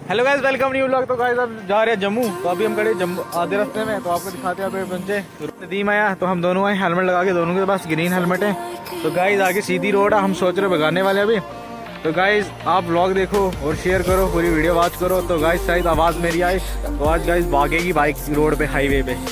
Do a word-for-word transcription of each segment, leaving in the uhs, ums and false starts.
Hello guys, welcome new vlog. तो guys अब जा रहे हैं जम्मू। तो अभी हम खड़े जम्मू आधे रास्ते में, तो आपको दिखाते हैं। पहुंचे नदीम आया तो हम दोनों आए हेलमेट लगा के, दोनों के पास ग्रीन हेलमेट है। तो गाइस आगे सीधी रोड है, हम सोच रहे भगाने वाले अभी। तो गाइस आप व्लॉग देखो और शेयर करो, पूरी वीडियो वॉच करो। तो गाइस शायद आवाज़ मेरी आए तो आज गाइस भागेगी बाइक रोड पे, हाईवे पे।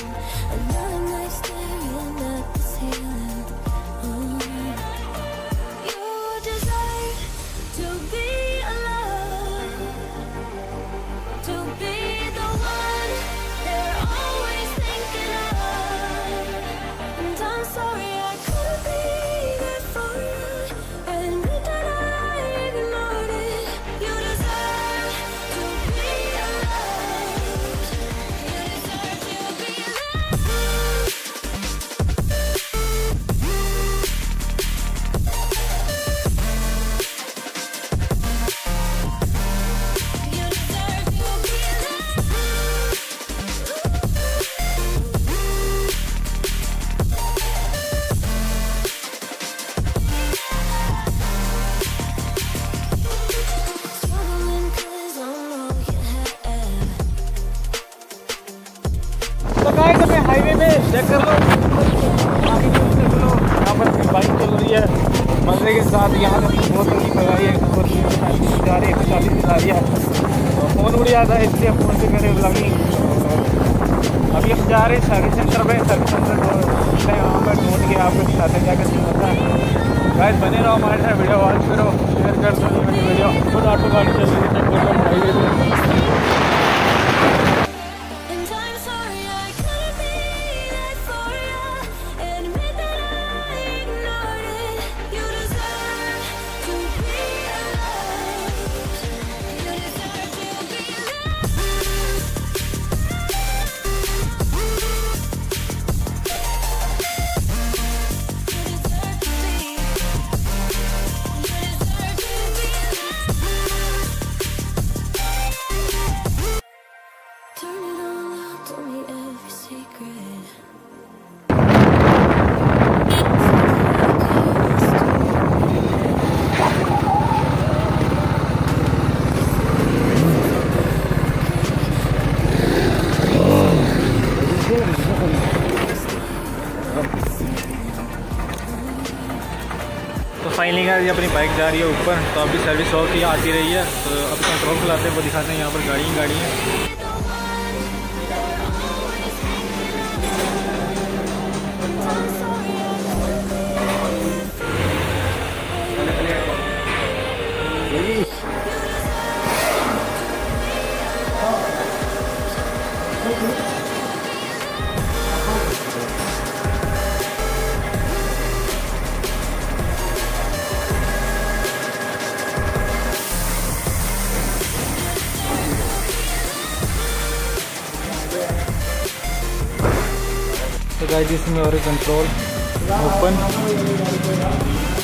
हाईवे पे चेक कर लो, आगे चेक करो, यहाँ पर बाइक चल रही है मजे के साथ। यहाँ पे बहुत जल्दी भगाई है, जा रही है, चालीस से जा रही है। तो फ़ोन उड़ जाता है, इसलिए फ़ोन से करे ब्लॉगिंग। अभी हम जा रहे हैं सर्विस सेंटर पे। सर्विस सेंटर वहाँ पर ढूंढ के आपको दिखाते हैं क्या क्या सीन होता है। गाइस बने रहो हमारे साथ, वीडियो वॉच करो, शेयर कर दो मेरी वीडियो। खुद ऑटो गाड़ी चल रही है हाईवे पे। तो फाइनली गाइस ये अपनी बाइक जा रही है ऊपर। तो अभी सर्विस हो की आती रही है। तो अभी कंट्रोल खिलाते हैं, वो दिखाते हैं। यहाँ पर गाड़ी ही गाड़ी है। तो गाइस इसमें और कंट्रोल ओपन।